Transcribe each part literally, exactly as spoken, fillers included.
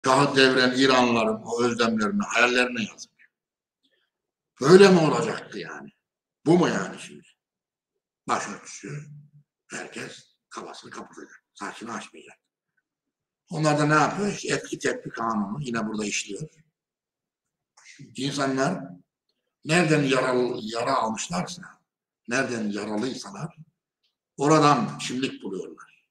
Şahı devren İranlıların o özlemlerini, hayallerine yazık. Böyle mi olacaktı yani? Bu mu yani şimdi? Başörtüsü, herkes kafasını kapatacak, saçını açmayacak. Onlar da ne yapıyor? İşte etki tepki kanunu yine burada işliyor. İnsanlar nereden yaralı, yara almışlarsa, nereden yaralıysalar oradan kimlik buluyorlar.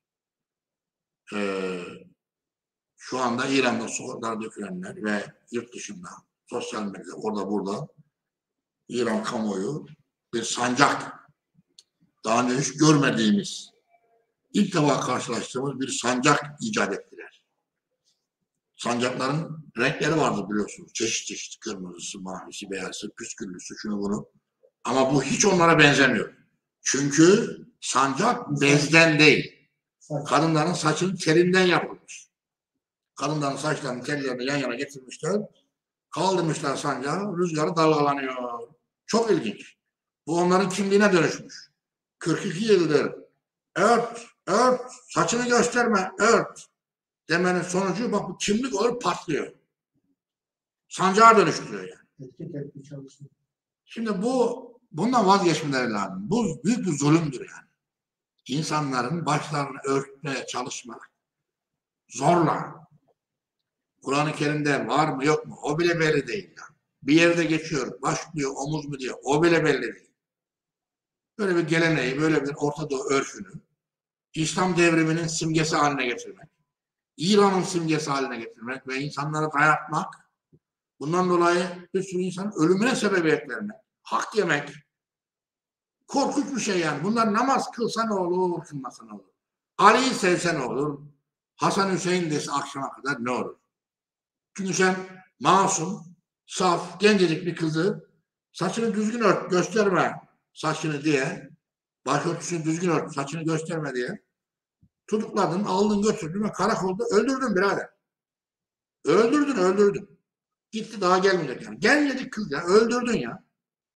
Ee, şu anda İran'da sokaklara dökülenler ve yurt dışında sosyal medya orada burada İran kamuoyu bir sancak, daha önce hiç görmediğimiz, ilk defa karşılaştığımız bir sancak icat ettiler. Sancakların renkleri vardı biliyorsunuz. Çeşit çeşit, kırmızısı, mavisi, beyazı, püsküllüsü, şunu bunu. Ama bu hiç onlara benzemiyor. Çünkü sancak bezden değil. Kadınların saçının telinden yapılmış. Kadınların saçlarının tellerini yan yana getirmişler. Kaldırmışlar sancağı, rüzgarı dalgalanıyor. Çok ilginç. Bu onların kimliğine dönüşmüş. kırk iki yıldır ört, ört, saçını gösterme, ört demenin sonucu bak bu kimlik olur patlıyor. Sancağa dönüştürüyor yani. Şimdi bu bundan vazgeçmeleri lazım. Bu büyük bir zulümdür yani. İnsanların başlarını örtmeye çalışmak zorla. Kur'an-ı Kerim'de var mı yok mu o bile belli değil. Yani. Bir yerde geçiyor, baş diyor, omuz mu diyor o bile belli değil. Böyle bir geleneği, böyle bir Orta Doğu örfünü İslam devriminin simgesi haline getirmek, İran'ın simgesi haline getirmek ve insanlara dayatmak, bundan dolayı bir sürü insan ölümüne sebebiyet vermek, hak yemek, korkunç bir şey yani. Bunlar namaz kılsa ne olur, kılmasa ne olur? Ali'yi sevse ne olur? Hasan Hüseyin dese akşama kadar ne olur? Çünkü sen masum, saf, gencecik bir kızı saçını düzgün ört, gösterme saçını diye, başörtüsünü düzgün ört, saçını gösterme diye tutukladın, aldın götürdün ve karakolda öldürdün birader. Öldürdün, öldürdün. Gitti daha gelmeyecek yani. Gelmeyecek kız ya, öldürdün ya.